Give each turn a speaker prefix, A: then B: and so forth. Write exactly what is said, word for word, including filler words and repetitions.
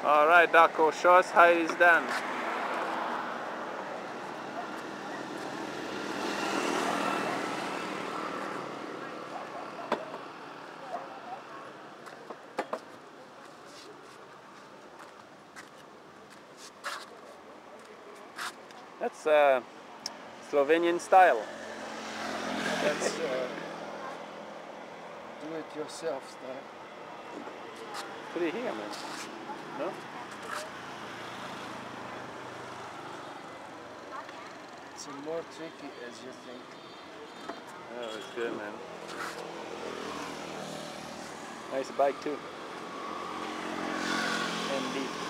A: Alright, Darko, show us how it is done. That's uh, Slovenian style.
B: That's uh, do-it-yourself style.
A: Put it here, man. No?
B: It's more tricky as you think.
A: Oh, it's good, man. Nice bike too. And deep.